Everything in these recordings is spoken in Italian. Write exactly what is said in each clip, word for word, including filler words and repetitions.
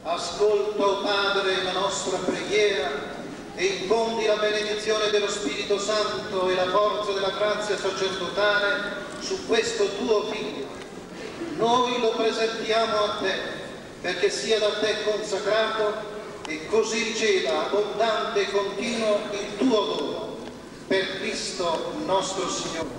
Ascolta, o Padre, la nostra preghiera e infondi la benedizione dello Spirito Santo e la forza della grazia sacerdotale su questo tuo Figlio. Noi lo presentiamo a te perché sia da te consacrato e così riceva abbondante e continuo il tuo dono. Per Cristo nostro Signore.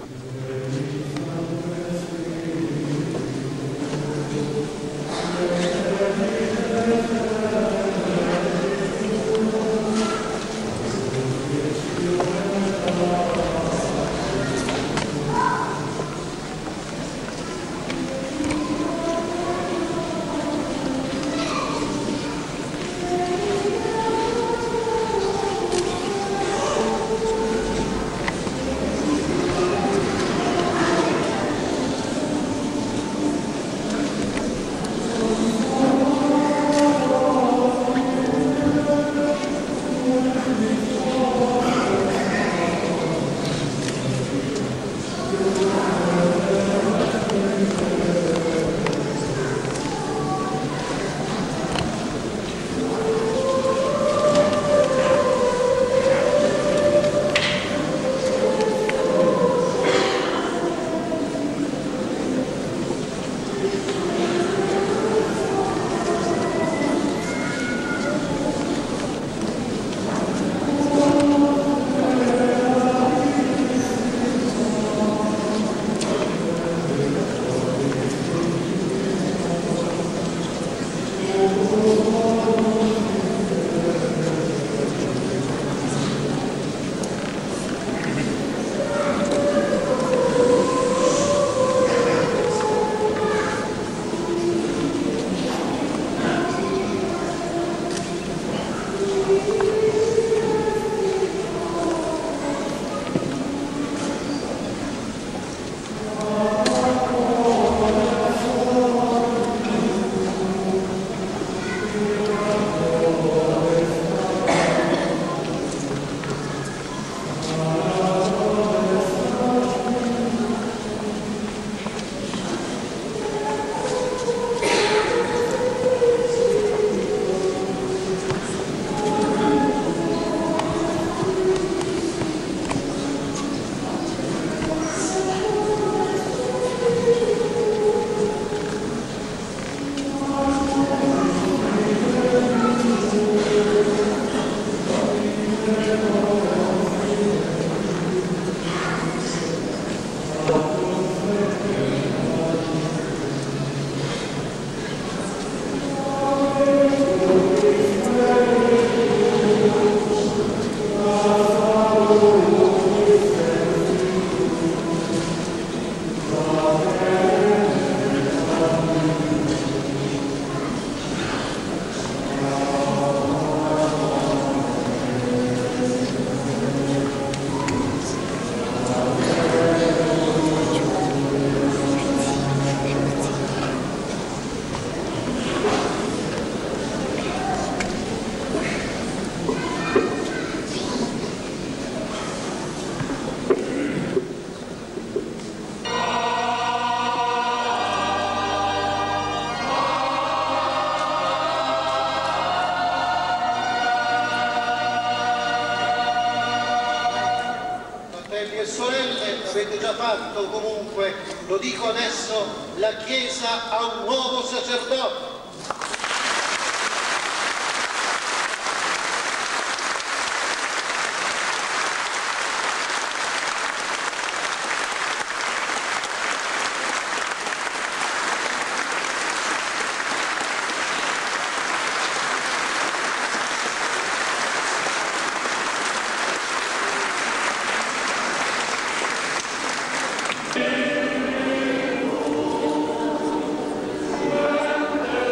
Lo dico adesso, la Chiesa ha un nuovo sacerdote. Amen.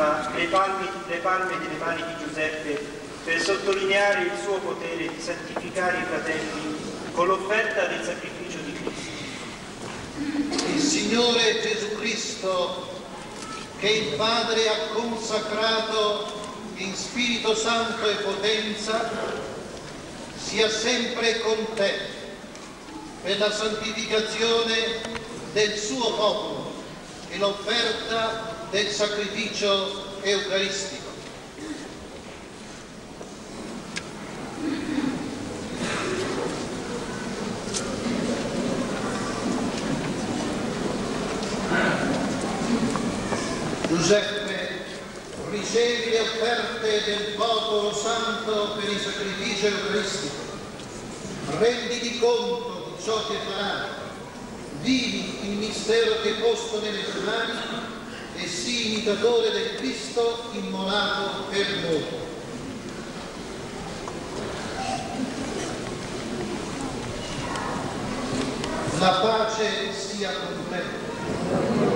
Santissima le, palmi, le palme delle mani di Giuseppe per sottolineare il suo potere di santificare i fratelli con l'offerta del sacrificio di Cristo. Il Signore Gesù Cristo, che il Padre ha consacrato in Spirito Santo e potenza, sia sempre con te per la santificazione del suo popolo e l'offerta del sacrificio eucaristico. Giuseppe, ricevi le offerte del popolo santo per il sacrificio eucaristico. Renditi conto di ciò che farai. Vivi il mistero che hai posto nelle tue mani e sii imitatore del Cristo immolato per noi. La pace sia con te.